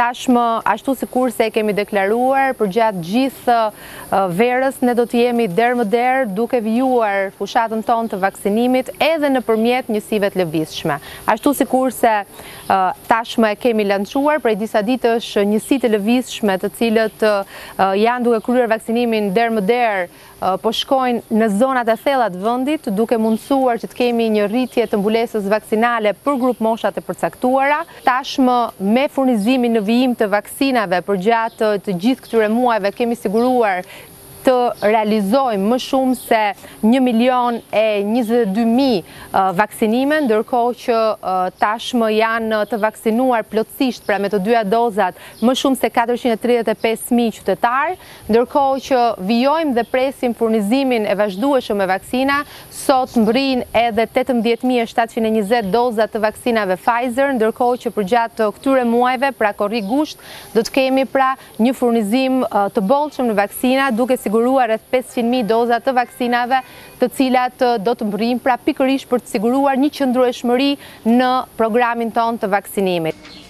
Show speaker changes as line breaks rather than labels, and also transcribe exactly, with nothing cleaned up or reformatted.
Tashmë, ashtu sikur se kemi deklaruar, për gjatë gjithë verës ne do të jemi derë më derë duke vijuar fushatën tonë të vaksinimit edhe nëpërmjet njësive të lëvizshme. Ashtu sikur se tashmë e kemi lançuar prej disa ditësh njësi të lëvizshme të cilët janë duke kryer vaksinimin derë më derë, po shkojnë në zonat e thella të vendit, duke mundësuar që të kemi një rritje të mbulesës vaksinale për grup moshat e përcaktuara. Tashmë me furnizimin në vijim të vaksinave për gjatë të gjithë këtyre muajve kemi siguruar të realizojmë më shumë se një milion e njëzet e dy mijë vaksinime, ndërkohë që tashmë janë të vaksinuar plotësisht pra me të dyja dozat më shumë se katërqind e tridhjetë e pesë mijë qytetarë, ndërkohë që vijojmë dhe presim furnizimin e vazhdueshëm me vaksina. Sot mbërrijnë edhe tetëmbëdhjetë mijë e shtatëqind e njëzet doza të vaksinave Pfizer, ndërkohë që për gjatë këtyre muajve, pra korrik gusht, do të kemi pra një furnizim të bollshëm në vaksina, duke siguruar rreth pesëqind mijë doza të vaksinave, të cilat do të mbërrijnë pra pikërisht për të siguruar një qëndrueshmëri në programin tonë të vaksinimit.